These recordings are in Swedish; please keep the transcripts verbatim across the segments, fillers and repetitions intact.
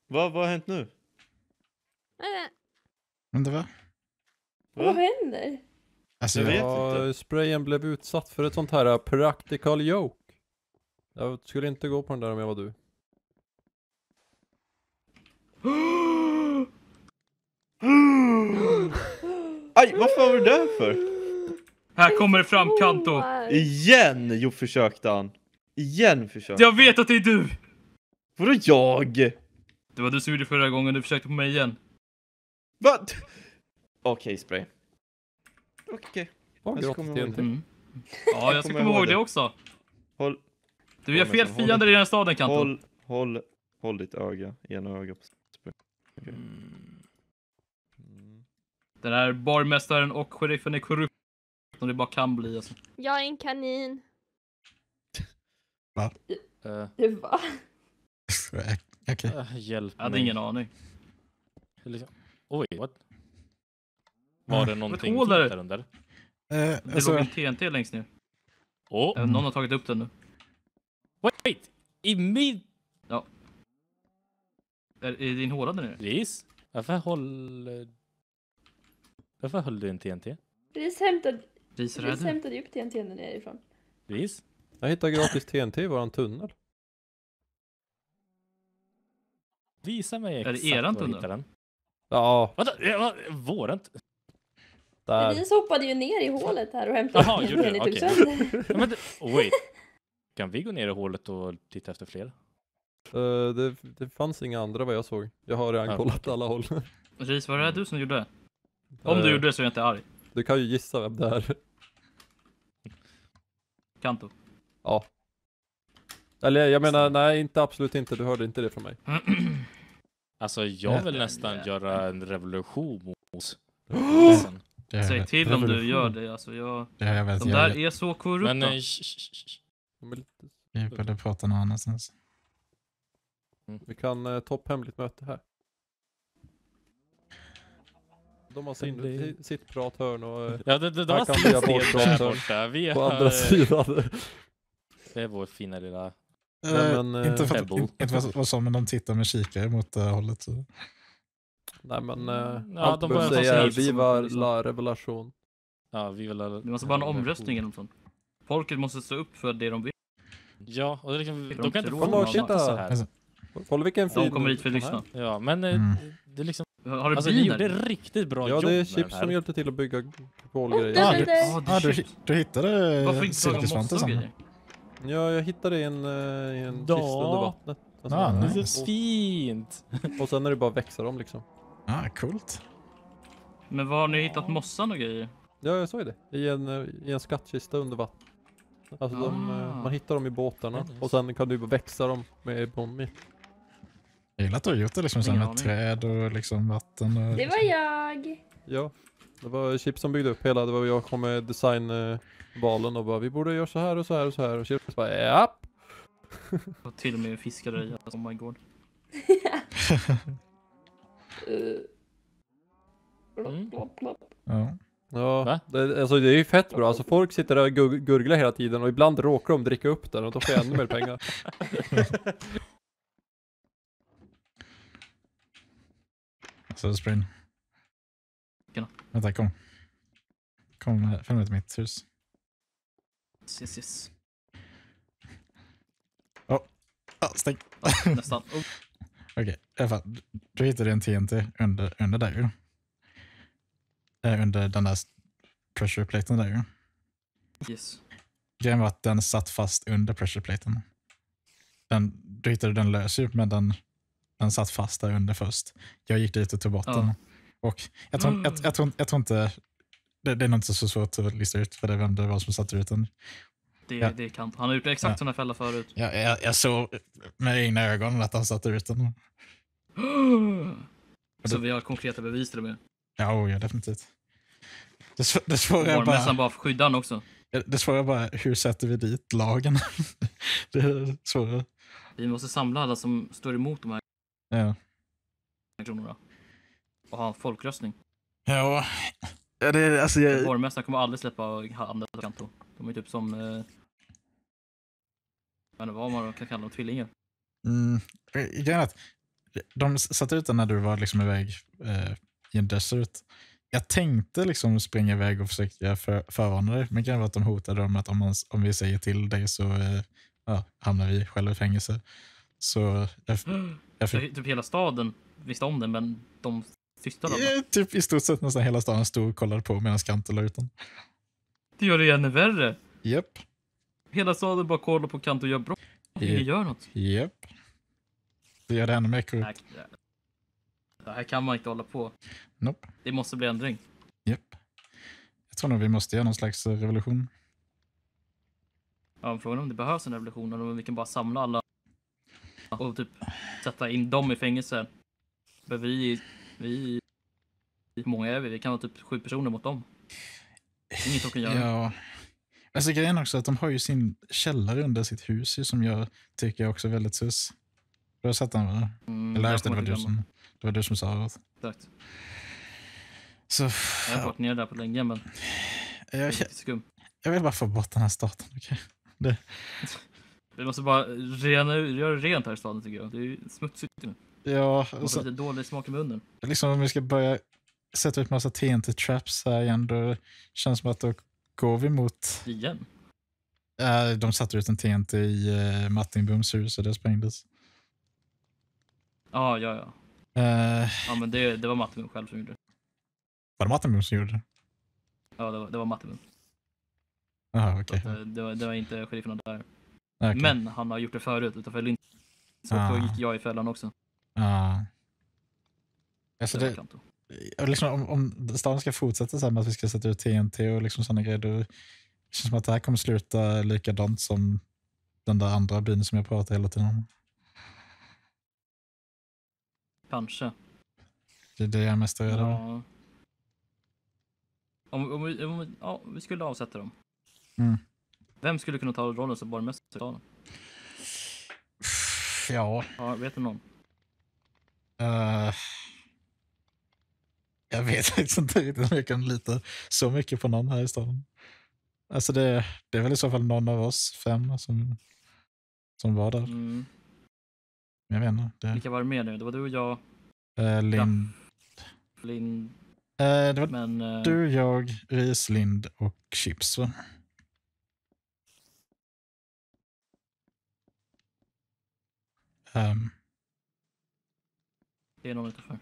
Vad, vad har hänt nu? Äh, Men det var... vad händer? Alltså, Jag jag, vet Ja, inte. sprayen blev utsatt för ett sånt här uh, practical joke. Jag skulle inte gå på den där om jag var du. Aj, vad fan var det där för? Här kommer det fram, Kanto. Oh, Igen, jo försökte han. Igen försökte Jag vet att det är du! Vadå jag? Det var du som gjorde förra gången, du försökte på mig igen. Vad? Okej, spray. Okej. Oh, Jag ska gratis komma T ihåg N T. Mm. Ja, jag ska Kommer komma ihåg ihåg det det. också. Håll, Du gör Ja, men fel så håll- fiender i den här staden, Kanto. håll, håll, håll ditt öga. Ena öga på spray. Okej. Mm. Mm. Den här barmästaren och sheriffen är korrupt. Som det bara kan bli alltså. Jag är en kanin. Uh, Det var... okej. uh, hjälp Jag hade mig. ingen aning. Liksom. Oj, what? Var det någonting hål där. där under? Eh, Det alltså, låg en T N T längst ner. Åh, Äh, Någon har tagit upp den nu. wait, wait! I min... Är, är din håla där nere? Ris? Varför håller... Varför höll du en T N T? Ris hämtade, Ris, är Ris det du? hämtade upp T N T nerifrån. Ris? Jag hittade gratis T N T i våran tunnel. Visa mig det exakt eran var du tunnel? hittade den. Ja, Vadå? Ja, va- Våran? t- där. Ris hoppade ju ner i hålet här och hämtade Jaha, upp gjorde T N T. det? Ni tog Okej. sönder. Ja, men det... Wait. Kan vi gå ner i hålet och titta efter fler? Uh, det, det fanns inga andra vad jag såg. Jag har redan Ja, kollat okej. alla håll. Ris, var det du som gjorde det? Om du Eh, gjorde det så är jag inte arg. Du kan ju gissa vem det är. Kanto. Ja. Eller jag menar, nej inte absolut inte. Du hörde inte det från mig. Alltså, jag vill Ja. nästan göra en revolution mot... det, har Säg jag- till om du revolution. gör det. Alltså jag... det har jag vet. De Jag, där är så korrupta. Men... eh, sh- sh- sh- De är lite... jag började prata någon annanstans. Vi kan uh, topphemligt möte här. De har sin, Det- sitt prathörn och uh, Ja, det, det, det Här var kan sin vi ha sted bort där dem borta. Vi på har... andra sidan. Det är vår fina lilla... Nej, men, eh, inte för att, Pebble. inte vad, vad som, men de tittar med kikare mot uh, hållet. Så. Nej men uh, Ja, allt de de behöver börjar få säga är sig vi som- var liksom- la revelation. Ja, vi vill ha... Det måste bara en omröstning eller något sånt. Folket måste stå upp för det de vill. Ja, och det är liksom, De de kan inte tror få de någon har- sitta så här. Alltså, Kolla vilken fin... De kommer hit för att sån här. lyssna. Ja, men eh, Mm. det är liksom... Har du Alltså, ni bin gjorde där? riktigt bra Ja jobb det är med Chips den som här. hjälpte till att bygga Oh, kolgrejer. där, Ah, där, du, där. Ja, det är ah, du, shit. du hittade Varför inte taga silkesvantar mossa och sen? grejer? Ja, jag hittade en, eh, i en Ja. kista under vattnet. Alltså, Ah, Det är nice. så fint! Och sen är det bara att växa dem liksom. Ah, coolt. Men var har ni hittat mossan och grejer? Ja, jag sa ju det. I en, eh, i en skattkista under vatten. Alltså de, eh, Ah. man hittar dem i båtarna. Nice. Och sen kan du bara växa dem med bombi. Jag gillar att du har gjort det liksom, så här Ingen med aning. träd och liksom vatten. Och, Det var jag. Ja. Det var Chips som byggde upp hela. Det var jag kom med designvalen och bara vi borde göra så här och så här och så här. Och Chips bara ja. Och till och med fiskade i alltså, oh my god. Uh. Mm. Plopp, plopp. ja. Ja, Va? det, alltså det är ju fett bra. Alltså folk sitter där och gur- gurglar hela tiden och ibland råkar de dricka upp den och då får jag ännu mer pengar. Så spring. Tjena. Vänta, kom. Kom, eh, följ med till mitt hus. Yes, yes. Ah, stäng. Ja, nästan. Oh. Okej, i alla fall. Du hittade en T N T under, under där ju. Eh, under den där pressure platen där ju. Yes. Grejen var att den satt fast under pressure platen. Den, du hittade den lös ju, men den, den satt fast där under först. Jag gick dit och tog bort Ja. den. Och jag tror, jag, jag, tror, jag tror inte... Det, det är nog inte så svårt att lista ut för det vem det var som satte ut den. Det, Ja. det kan han har gjort exakt Ja. sådana fällor förut. Jag, jag, jag såg med egna ögon att han satte ut den. Så vi har konkreta bevis till och med. Ja, oh, ja definitivt. Det, svå- det svåra är Barmästaren bara, bara skyddar han också. det svåra är bara hur sätter vi dit lagen? Det är svårare. Vi måste samla alla som står emot de här Ja. kronorna. Och ha en folkröstning. Ja, ja det är alltså jag... Borgmästaren kommer aldrig släppa andra Kanto. De är typ som... Eh, jag vet inte vad man kan kalla dem, tvillingar. Mm, grejen är att de satte ut den när du var liksom iväg eh, i en desert. Jag tänkte liksom springa iväg och försöka för, förvarna dig, men grejen var att de hotade om att om, man, om vi säger till dig så eh, ja, hamnar vi själva i fängelse. Så jag, jag fick, Typ hela staden visste om det, men de tystade. eh, typ i stort sett nästan hela staden stod och kollade på medan Kanto la ut den. Det gör det ännu värre. Japp. Hela staden bara kollar på Kanto och gör brott. Ingen Japp. gör något. Japp. Det gör det ännu mer korrupt. Nej, det här kan man inte hålla på. Nope. Det måste bli ändring. Japp. Jag tror nog vi måste göra någon slags revolution. Ja, frågan är om det behövs en revolution eller om vi kan bara samla alla och typ sätta in dem i fängelse. För vi, vi, hur många är vi? Vi kan vara typ sju personer mot dem. Inget de kan göra. Ja. Alltså grejen också att de har ju sin källare under sitt hus ju, som jag tycker är också väldigt sus. Du har sett den, va? Mm, Eller jag just det, det, kommer var inte du glömma. som, det var du som sa det. Exakt. Så, Jag har varit nere där på länge, men det är jag, lite skum. jag vill bara få bort den här staten. Okay? Vi måste bara rena, göra rent här i staden tycker jag. Det är ju smutsigt nu. Ja, Det och måste så, lite dålig smak i munnen. liksom om vi ska börja sätta ut massa T N T-traps här igen, då känns det som att då går vi mot... Igen? Äh, de satte ut en T N T i uh, Martin Booms hus och det sprängdes. Ah, ja, ja. Uh, Ja, men det, det var Mattimum själv som gjorde det. var det Martin Booms som gjorde det? Ja, det var, det var Mattimum. Jaha, okej. Så att, eh, det, var, det var inte sherifferna där. Okay. Men han har gjort det förut utanför Lind. Så Ah. då gick jag i fällan också. Ja. Alltså Det var det, Kanto. och liksom, om, om staden ska fortsätta så här med att vi ska sätta ut T N T och liksom sådana grejer, då det känns som att det här kommer sluta likadant som den där andra byn som jag pratar hela tiden om. Kanske. Det är det jag är mest rädd över. Ja. Om, om, vi, om vi, ja, vi skulle avsätta dem. Mm. Vem skulle kunna ta rollen som borgmästare i staden? Ja. Ja, vet du någon? Uh, jag vet faktiskt inte riktigt om jag kan lita så mycket på någon här i staden. Alltså det, det är väl i så fall någon av oss fem som, som var där. Mm. Jag vet inte. Det, Vilka var det med nu? Det var du och jag, uh, Lind, Linn, uh, det var men... eh, du, jag, Ris, Lind och Chips, va? Um, Det är någon utanför.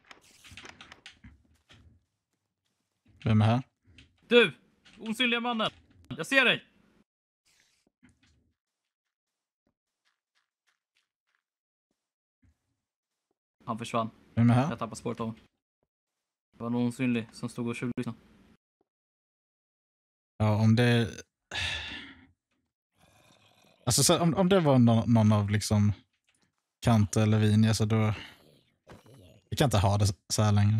vem är här? Du! Osynliga mannen! Jag ser dig! Han försvann. Vem är här? Jag tappade spåret av honom. Det var någon osynlig som stod och tjuvlyssnade. Ja, om det... Alltså så, om, om det var någon, någon av liksom Kanto eller Vini, alltså då... Vi kan inte ha det så här längre.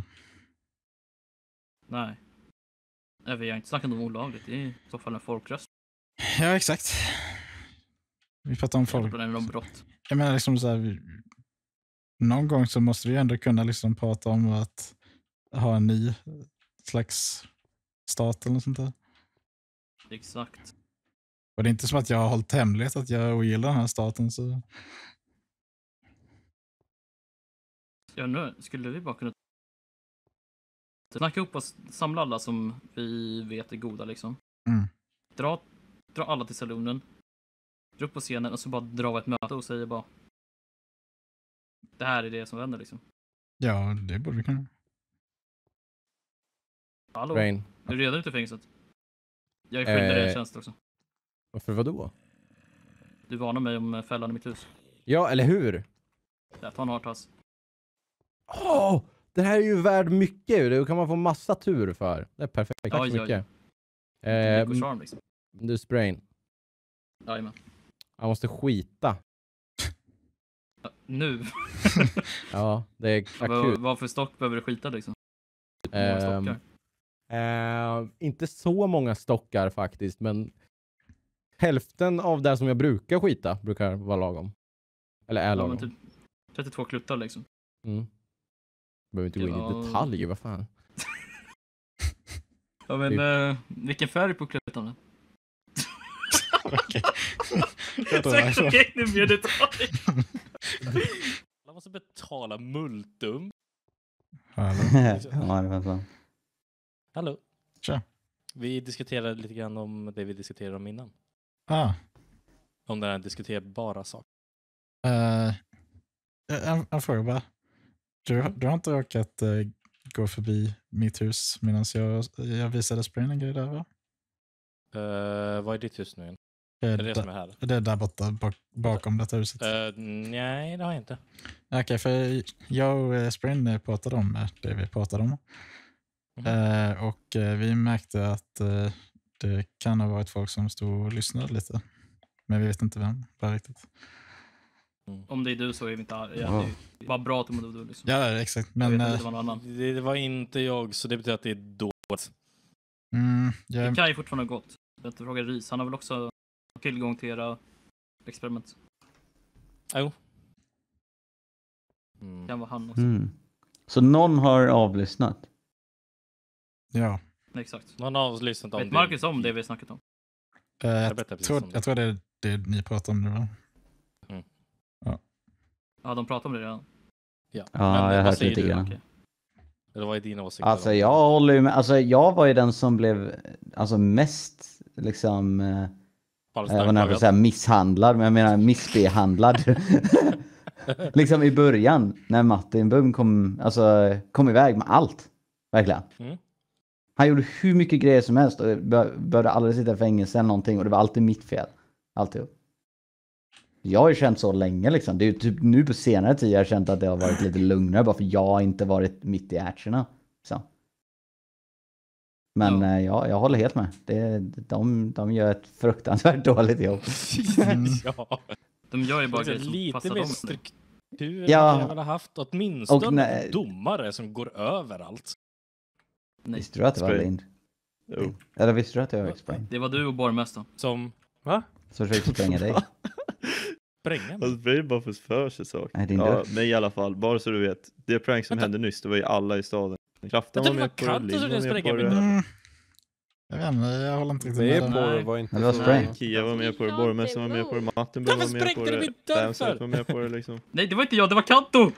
Nej. Nej, vi har inte snackat om olagligt. Det är i så fall en folkröst. Ja, exakt. Vi pratar om folk. Det är om brott. Jag menar liksom så här... Vi, någon gång så måste vi ändå kunna liksom prata om att ha en ny slags stat eller något sånt där. Exakt. Och det är inte som att jag har hållit hemligt att jag ogillar den här staten, så... Ja, nu skulle vi bara kunna snacka upp oss, samla alla som vi vet är goda liksom. Mm. Dra, dra alla till salonen. Dra upp på scenen och så bara dra ett möte och säga bara det här är det som händer liksom. Ja, det borde vi kunna. Hallå, Rain. är du redan ute i fängelset? Jag är skyldig dig en Eh. tjänst också. Varför vadå? Du varnar mig om fällan i mitt hus. Ja, eller hur? Ja, ta en hartass. Åh! Det här är ju värd mycket. Det kan man få massa tur för. Det är perfekt. Tack så Oj, oj, oj. mycket. Eh, Eh, charm liksom. du sprain. Jajamän. Jag måste skita. Ja, nu? Ja, det är Vad, akut. vad för stock behöver du skita liksom? Hur många Ehm, stockar? Eh, inte så många stockar faktiskt, men hälften av det som jag brukar skita brukar vara lagom. Eller är Ja, lagom. men typ trettiotvå kluttar liksom. Mm. Behöver inte gå in i Ja. detalj, vad fan. Ja, men eh, vilken färg på kluttarna? Okej. Jag tror Säkert jag- okej, nu blir det detalj. måste betala multum. Hallå. Ja, det var så. Hallå. Tja. Vi diskuterade lite grann om det vi diskuterade om innan. Ah, Om den här diskuterbara sak. eh, en, en fråga bara. Du, du har inte råkat eh, gå förbi mitt hus medan jag, jag visade sprayen en grej där, va? Uh, vad är ditt hus nu igen? Eh, Är det det da- som är här? Det är där borta, bak, bakom detta huset. Uh, nej, det har jag inte. Okej, för jag och eh, Sprain pratade om eh, det vi pratade om. Mhm. Eh, och eh, vi märkte att eh, det kan ha varit folk som stod och lyssnade lite. Men vi vet inte vem bara riktigt. Om det är du så är vi inte... Ja, Wow. det är bara bra att du liksom. Ja, exakt. Jag Men vet inte eh, om det var någon annan. Det, det var inte jag, så det betyder att det är dåligt. mm, Det jag, kan ju fortfarande ha gått. Jag frågar Ris, han har väl också tillgång till era experiment. Jo. Mm. Det kan vara han också. Mm. Så någon har avlyssnat? ja. Nej, exakt. Man har lyssnat om Vet det. Marcus om det vi har snackat om? Eh, Jag jag, berättar precis tror, om det. jag tror det är det ni pratar om nu, va? Ja, de pratar om det redan. Ja, Ja, Men jag har vad hört säger lite du? grann. Okej. Eller vad är dina åsikter? Alltså om- jag håller ju med, alltså jag var ju den som blev alltså mest liksom eh, Bara jag vet inte snackat. säga misshandlad, men jag menar missbehandlad. Liksom i början när Martin Bum kom, alltså, kom iväg med allt. Verkligen. Mm. Han gjorde hur mycket grejer som helst och bör, började aldrig sitta i fängelse eller någonting och det var alltid mitt fel. Alltid. Jag har ju känt så länge liksom. Det är ju typ nu på senare tid jag har känt att det har varit lite lugnare bara för jag har inte varit mitt i actionerna. Så. Men Ja. ja. jag, jag håller helt med. Det, de, de gör ett fruktansvärt dåligt jobb. ja. De gör ju bara Det är grejer som lite passar mer dem. struktur Ja. hade jag väl ha haft. Åtminstone Och när- domare som går överallt. Nej, Visste du att det var Spray. Lind? Jo. Eller visste du att jag var explain? det var du och borgmästaren. Som Så försökte spränga dig. spränger mig. Alltså, det är bara för för sig sak. Nej, din Ja, dörr. men i alla fall, bara så du vet. Det prank som Vänta. hände nyss, det var ju alla i staden. Kraften Jag var trodde det var med på det, Kanto som Linn var skulle med spränga på min det. dörr. Mm, jag vet inte, jag håller inte riktigt Det är med på där. det, var inte Det var så- spray. Kia var med på det, Jag borgmästaren var med på det, Martin Varför var med på sprängde du det, min dörr Damsite för? var med på det liksom. Nej, det var inte jag, det var Kanto!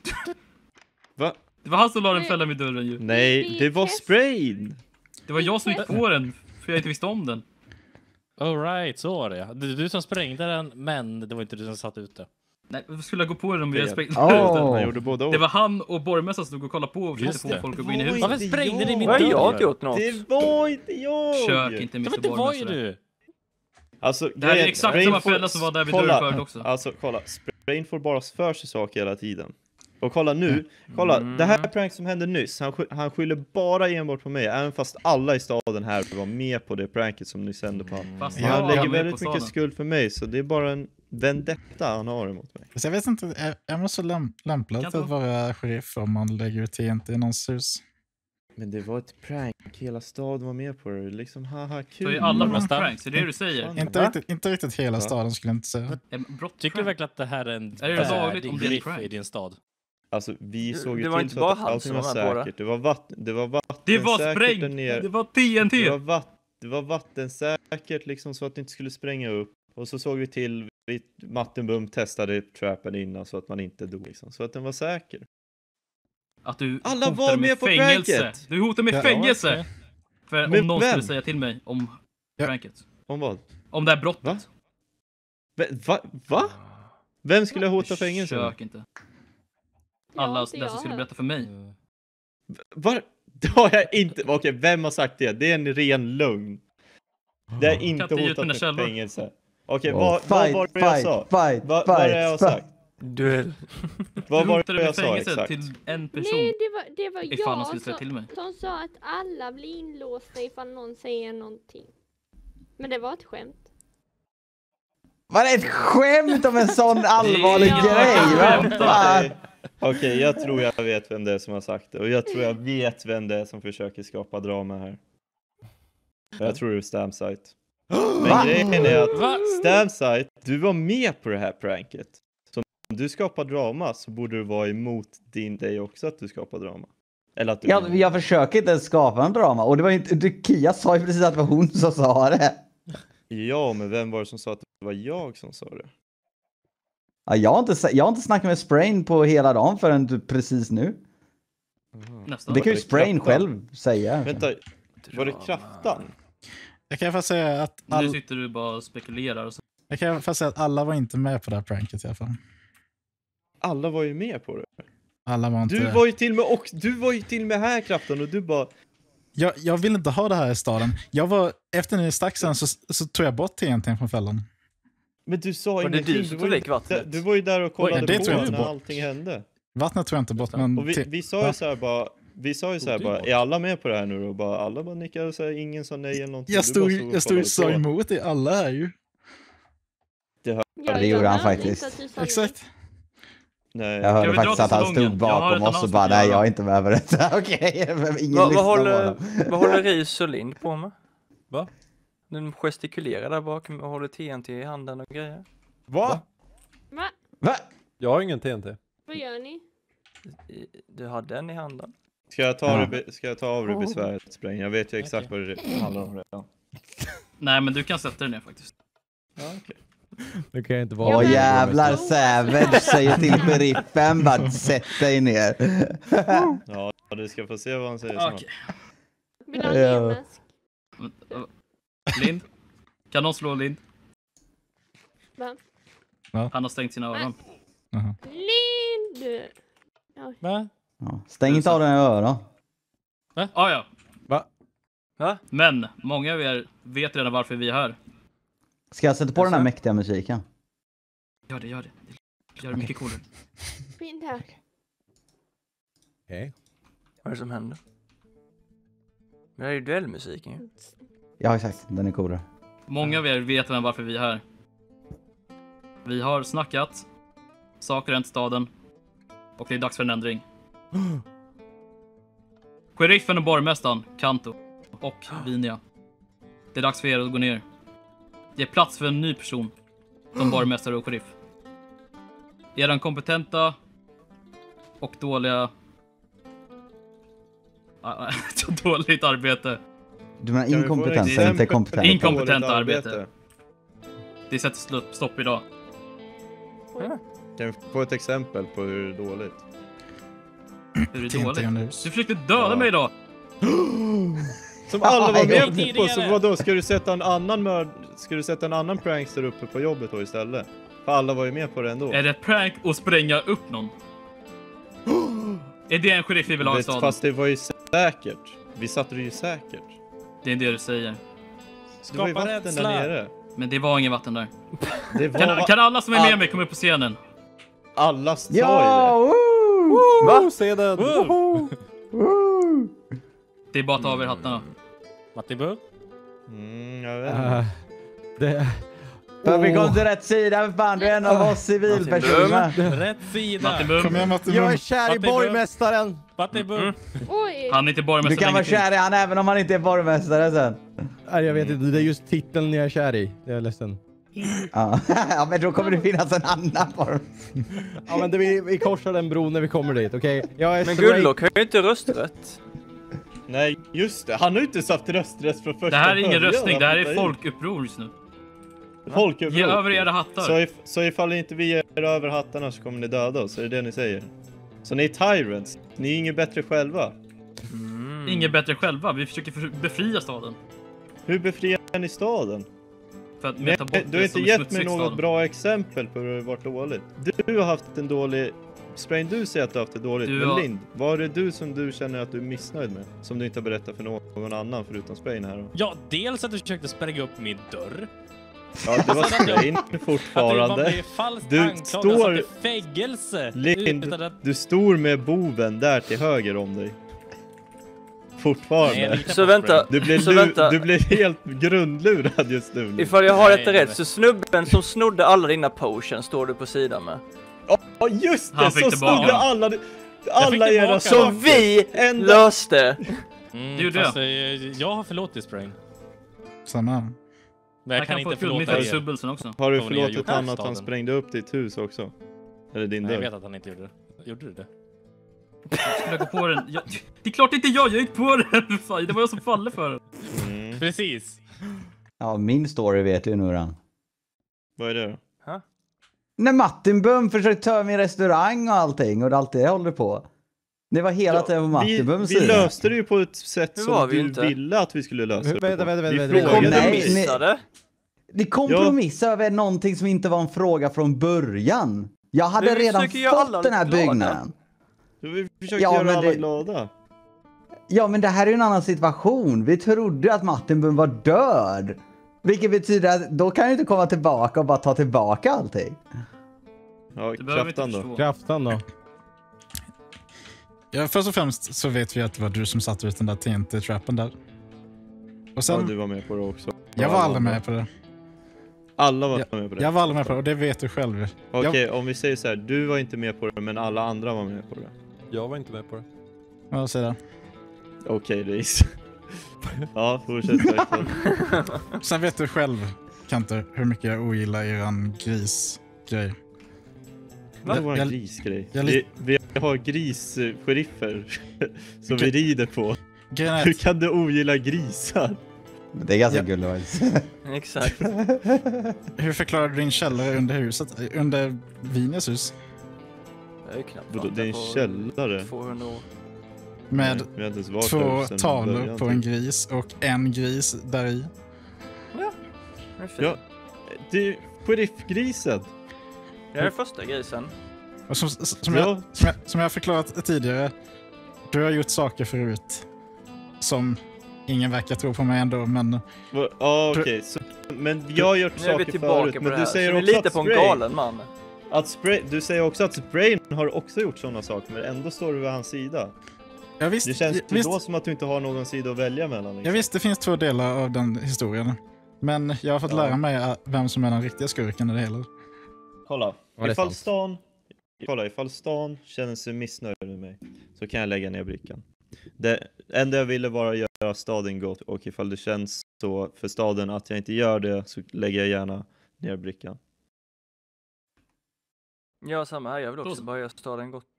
Va? Det var han som la den fällan vid dörren ju. Nej, det var sprayn! Det var jag som gick på den, för jag inte visste om den. All right, så var det. Det är du som sprängde den, men det var inte du som satt ute. Nej, varför skulle jag gå på den om vi hade sprängt Åh. Han gjorde båda Det var han och borgmästaren som stod och kollade på och Just försökte det. få folk att gå in i Oj. huset. Varför sprängde ni min jag. Nej, jag har dörr? inte gjort något. Det var inte jag! Försök inte Det var missa inte var ju borgmästaren. du. Alltså, Det här är grejen- exakt Sprain samma får- fälla som var där vid kolla, dörren förut också. Alltså, kolla. Sprain får bara för sig saker hela tiden. Och kolla nu, kolla, det här prank som hände nyss, han, sky- han skyller bara enbart på mig, även fast alla i staden här var med på det pranket som nyss hände på honom. Fast Ja, han Han var lägger med på väldigt mycket staden. skuld för mig, så det är bara en vendetta han har emot mig. Så jag vet inte, är, är man så läm, lämplig Kan att vara sheriff om man lägger ut T N T i någons hus? Men det var ett prank, hela staden var med på det, liksom haha kul. Så är alla Mm. brott pranks, är det det du säger? Inte riktigt, inte riktigt hela staden skulle jag inte säga. Eh, Brott Tycker du prank? verkligen att det här är en Är det lagligt värdig om det är griff prank? i din stad? Alltså vi Det- såg ju det var till inte så bara att han allting som var var med på det. säkert. Det var vatten, det var vatten Det var säkert där sprängt! nere. Det var T N T! Det var, vatt, det var vattensäkert liksom så att det inte skulle spränga upp. Och så såg vi till, vi, Martin Bum testade trappen innan så att man inte dog liksom. Så att den var säker. Att du Alla hotar var med med på fängelse. pranket! Du hotar med Ja, fängelse! okej. För Men om någon vem? skulle säga till mig om Ja. pranket. Om vad? Om det här brottet. Va? Va? Va? Va? Vem skulle jag hota fängelse med? Försök inte. Ja, Alla inte dessa jag skulle här. berätta för mig. Mm. Var? Det har jag inte. Okej, vem har sagt det? Det är en ren lögn. Det är inte Kan inte ge ut hotat mina med källor. fängelse. Okej, Wow. vad, vad Fight, var det jag fight, sa? fight, Vad vad är det jag har fight, sagt? Duell. Vad Du var hotade det med jag sa fängelse exakt? till en person. Nej, det var, det var Ifall han jag skulle säga som, till mig. som sa att alla blir inlåsta ifall någon säger någonting. Men det var ett skämt. Var det ett skämt om en sån allvarlig Ja, grej? jag Va? skämtar. Fan. Okej, Okej, jag tror jag vet vem det är som har sagt det. Och jag tror jag vet vem det är som försöker skapa drama här. Jag tror det är Stamsite. Men Va? grejen är att Va? Stamsite, du var med på det här pranket. Så om du skapar drama så borde du vara emot din dig också att du skapar drama. Eller att du... Jag, jag försöker inte ens skapa en drama. Och det var inte, du, Kia sa ju precis att det var hon som sa det. Ja, men vem var det som sa att det var jag som sa det? Ja, jag, har inte, jag har inte snackat med Sprain på hela dagen förrän typ precis nu. Nästan. Det kan ju det Sprain kraftan? själv säga. Vänta, var det kraftan? Jag kan fast säga att Nu all, sitter du bara och spekulerar. Och så. jag kan fast säga att alla var inte med på det här pranket i alla fall. Alla var ju med på det. Alla var inte Du var ju till med och du var ju till med här kraften och du bara jag, jag vill inte ha det här i staden. Jag var, efter ni stack sen så, så tog jag bort T N T från fällan. men du sa Var det ingenting. du som var tog ju, läck vattnet? du var ju där och kollade Oj, det på tror jag inte när bort. allting hände. Vattnet tog jag inte bort, men Och vi, te- vi sa ju Va? så här bara vi sa ju så här Tog du bara bort? är alla med på det här nu då? Bara alla bara nickade och så här, ingen sa nej eller någonting. jag Du stod, bara och jag stod och kollade sa på. emot i alla här ju. Ja, det gjorde jag han hörde faktiskt. inte att du sa Exakt. Nej. Jag Ska hörde vi dra faktiskt att han säsongen? stod Jag har bakom ett oss och annat bara att nej göra. jag är inte med på detta. Okej, men ingen Vad, lyssnar vad, på håller, honom. vad håller Ris och Lind på med? Va? Den gestikulerar där bak och håller T N T i handen och grejer. Va? Va? Va? Jag har ingen T N T. Vad gör ni? I- Du hade en i handen. Ska jag ta Ja. det be- ska jag ta av det besväret spräng? Jag vet ju exakt vad det handlar om redan. Nej, men du kan sätta dig ner faktiskt. Ja, okej. Det kan jag inte Ja, vara. Åh men- jävlar, Savage säger till sheriffen bara sätt dig ner. Ja, du ska få se vad han säger snart. Okej. Vill du ha Ja. en mask? Lind? Kan någon slå Lind? Va? Han har stängt sina öron. Jaha. Lind! Va? Ja, stäng inte av den i öron. Ah, ja. Va? Va? Men många av er vet redan varför vi är här. Ska jag sätta på den här Jaså? mäktiga musiken? Gör det, gör det. Gör det mycket coolare. Fint här. Okej. Vad är det som händer? Det här är ju duellmusiken ju. Ja exakt, den är coolare. Många av er vet redan varför vi är här. Vi har snackat. Saker har hänt i staden. Och det är dags för en ändring. Sheriffen och borgmästaren, Kanto och Vinia. Det är dags för er att gå ner. Ge plats för en ny person som borgmästare och sheriff. Eran kompetenta och dåliga... Ah, så dåligt arbete. Du menar Kan vi få inkompetens, exempel inte på kompetent. Inkom- Inkompetent dåligt arbete. Det sätter sl- stopp idag. Kan vi få ett exempel på hur det är dåligt? Hur är det T N T dåligt? under hus. Du försökte döda Ja. mig idag! Som alla var med på, Tidigare. så vadå? Ska du sätta en annan mörd... Ska du sätta en annan prankster uppe på jobbet då istället? För alla var ju med på det ändå. Är det ett prank att spränga upp någon? Är det en sheriff vi vill ha i Vet, staden? fast det var ju säkert. Vi satte det ju säkert. Det är det du säger. Det var ju Skapa vatten rädsla. där nere. Men det var ingen vatten där. Det var Kan, va- kan alla som är med all- mig komma upp på scenen? alla sa Ja! ju Woo! Va? Se den! Woo! Det är bara att ta av er hattarna. Matti Bu? det. Mm, jag vet inte. Uh, det... För vi kom Åh. till rätt sida, för fan du är en av oss civilpersoner. Rätt sida! Martin Kom Bum, igen Martin Jag är Bum. kär i Matti Bu. borgmästaren! Matti Bu! Mm. Oj! han är inte borgmästare Du kan vara längre. kär i han även om han inte är borgmästare sen. Nej, jag vet inte, det är just titeln jag är kär i. Jag är ledsen. Ja, ja men då kommer det finnas en annan form. Ja men det, vi, vi korsar den bron när vi kommer dit, okej? Jag är Men straight- Goodlock har ju inte rösträtt. Nej, just det. Han har ju inte satt rösträtt från första Det här är ingen början. röstning, det här är Han folkuppror just nu. Folkuppror. Ge över era hattar. Så, if, så ifall inte vi ger över hattarna så kommer ni döda oss, är det det ni säger? Så ni är tyrants, ni är inget bättre själva. Mm. Inget bättre själva, vi försöker för- befria staden. Hur befriar ni staden? För att Nej, ta bort du har det inte som är gett mig smutsigt i något staden. bra exempel på hur det har varit dåligt. Du har haft en dålig... Sprain, du säger att du har haft det dåligt. Du Men har- Lind, vad är det du som du känner att du är missnöjd med? Som du inte har berättat för någon annan förutom Sprain här då? Ja, dels att du försökte spränga upp min dörr. Ja, det var Sprain Att du man fortfarande. blev falskt Du anklagad och står- satt i fängelse. Lind, Utan att... du står med boven där till höger om dig. Nej, jag Fortfarande. litar Så på vänta. Spray. Du blir, Så lu- vänta. du blir helt grundlurad just nu. Ifall jag har Nej, detta nej. rätt så snubben som snodde alla dina potions står du på sidan med. Ja, just det! Han fick Så tillbaka snodde dem. alla, fick alla era tillbaka saker. Som vi Ända- löste! Mm, Det gjorde fast, eh, jag har förlåtit Sprain. Samma. Men jag Han kan kan få inte ett guldmynt förlåta i er. subbelsen också. Har du Vad ni har förlåtit gjort han i att han staden. sprängde upp ditt hus också? Eller din Nej, jag dörr? vet att han inte gjorde det. Gjorde du det? Skulle jag gå på den? Jag, det är klart inte jag, jag gick på den! Fan, det var jag som faller för den. Mm. Precis. Ja, min story vet du Nuran. Vad är det då? När Martin Bum försökte ta min restaurang och allting och allt det håller på. Det var hela tiden på Martin Vi, Bums vi sida. löste det ju på ett sätt Det som var vi du inte. ville att vi skulle lösa det på. Vänta, vänta, vänta, Vi vänta, frågade vänta. mig. Nej. Missade? Ni kompromissade över någonting som inte var en fråga från början. Jag hade Men vi redan försöker göra alla fått den här glada. byggnaden. Vi försökte Ja, göra men alla det- glada. Ja, men det här är ju en annan situation. Vi trodde att Martin Bum var död. Vilket betyder att då kan jag inte komma tillbaka och bara ta tillbaka allting. Ja, Det behöver vi inte kraftan då. förstå. Kraften då? Ja, först och främst så vet vi att det var du som satte ut den där T N T-trappen där. Och Ja, sen, du var med på det också. jag var aldrig med på det. Alla var Jag, med på det. jag var aldrig med på det och det vet du själv. Okej, Jag, om vi säger så här, du var inte med på det, men alla andra var med på det. Jag var inte med på det. vad säger jag? Okej, Reis. Ja, fortsätt verkligen. Sen vet du själv, Kanter, hur mycket jag ogillar eran grisgrej. Det var en Jag- grisgrej. jag- Vi, vi har grischeriffer som vi Okej. rider på. Grejen är Hur att kan du ogilla grisar? Det är ganska Ja. gulligt. Exakt. hur förklarar du din källare under huset, under Vines hus? Jag är ju knappt Vadå, varit det är där en på källare. tvåhundra år. Med Nej, vi har inte ens varit två där sedan tavlor början, på typ. en gris och en gris där i. Det är fint. Ja, det är sheriffgrisen. Det är den första grisen. Och som, som, Ja. jag, som, jag, som jag har förklarat tidigare, du har gjort saker förut som ingen verkar tro på mig ändå, men Va- Ja, okej. så- Men jag har gjort Nu är vi saker tillbaka förut. på Men det du här. säger Så vi också litar att på en Spray, galen man. att Spray... Du säger också att Sprain har också gjort sådana saker, men ändå står du vid hans sida. jag visst, Det känns ju visst, då som att du inte har någon sida att välja mellan. Liksom. jag visst, det finns två delar av den historien. Men jag har fått Ja. lära mig att- vem som är den riktiga skurken i det hela. Kolla, Ja, det är ifall sant. stan, kolla, ifall stan känner sig missnöjd med mig så kan jag lägga ner brickan. Det enda jag ville var att göra staden gott, och ifall det känns så för staden att jag inte gör det så lägger jag gärna ner brickan. Ja, samma här. Jag vill Då också så. bara göra staden gott.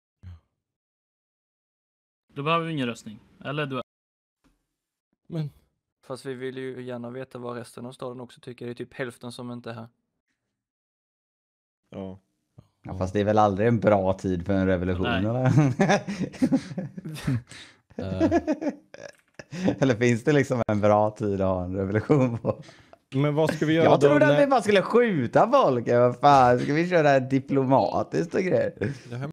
Då behöver vi ingen röstning. Eller du. Men Fast vi vill ju gärna veta vad resten av staden också tycker. Det är typ hälften som inte är här. Ja. Ja, fast det är väl aldrig en bra tid för en revolution, Nej. eller? Eh. Eller finns det liksom en bra tid att ha en revolution på? Men vad ska vi göra Jag då? trodde att när- vi bara skulle skjuta folk. Vad fan, ska vi köra diplomatiskt och grejer? Det här